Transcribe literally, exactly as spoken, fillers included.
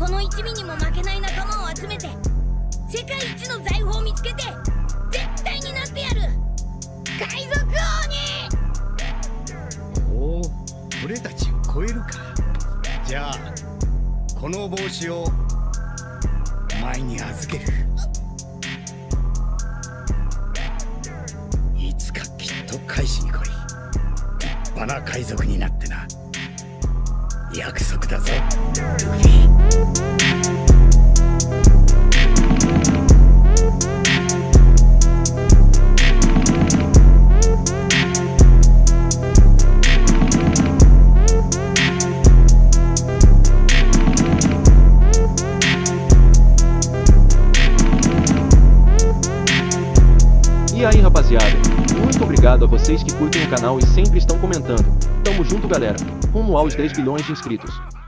の一味にも負けない仲間を集めて世界一の財宝を見つけて絶対になってやる。海賊王に。 おお、俺たちを超えるか。じゃあこの帽子をお前に預ける。いつかきっと返しに来い。立派な海賊になってな。約束だぞ、ルフィ。 E aí, rapaziada, muito obrigado a vocês que curtem o canal e sempre estão comentando. Tamo junto, galera, rumo aos dez bilhões de inscritos.